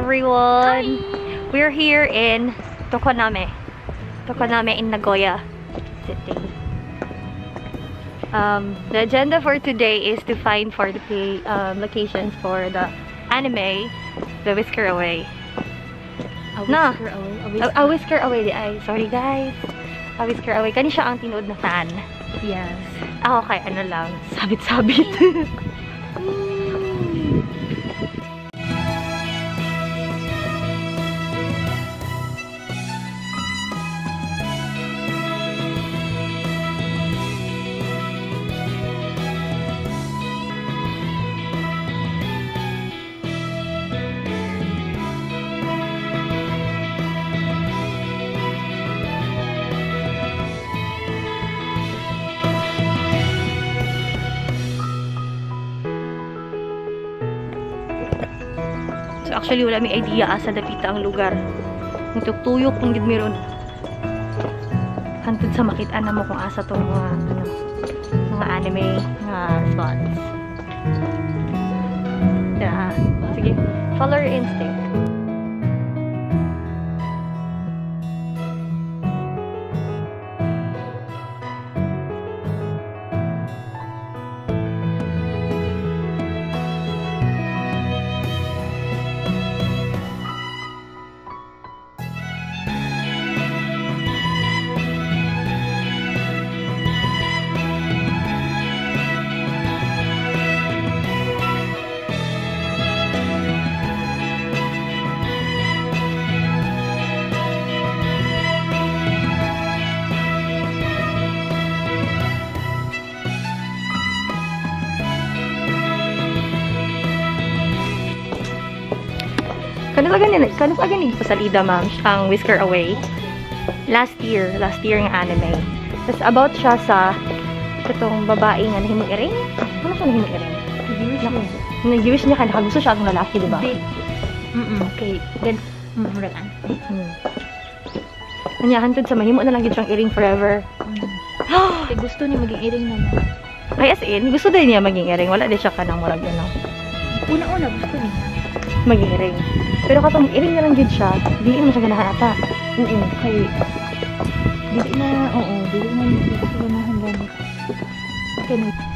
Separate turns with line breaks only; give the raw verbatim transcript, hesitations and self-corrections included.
everyone! Hi. We're here in Tokoname. Tokoname in Nagoya City. Um, the agenda for today is to find for the play, um, locations for the anime, the AWhiskerAway. No, AWhiskerAway di ay. Sorry guys. AWhiskerAway. Kani siya ang tinood na fan.
Yes.
Ako kay ano lang, sabit-sabit. So actually wala may idea asa dapita ang lugar. Nagtuyok kung gid meron. Hantod sa makita na mo kung asa tong mga ano, mga anime nga spots. Yeah. Sige, follow your instinct. Kano pa ganin, kano pa ganin pa sa Lida, ma'am, ang AWhiskerAway. Last year, last year ng anime. Tapos about siya sa itong babae nga nahimong iring. Ano siya nahimong iring? Nag-wish niya ka, nakagusto siya ang lalaki, diba?
Mm-mm.
Okay, then,
mm, ragan.
Hmm. Kanya, hantod sa mahimo na lang yun siyang iring forever.
Mm. Kaya gusto niya maging iring naman.
Ay, as in, gusto din niya maging iring. Wala din siya ka ng murag yun, no?
Una-una, gusto niya.
Maging iring. Pero kapag iring na lang din siya, hindi naman siya ganahan ata.
Oo, kay... Dili na, oo, dili na, dili na ganahan ganit. Okay,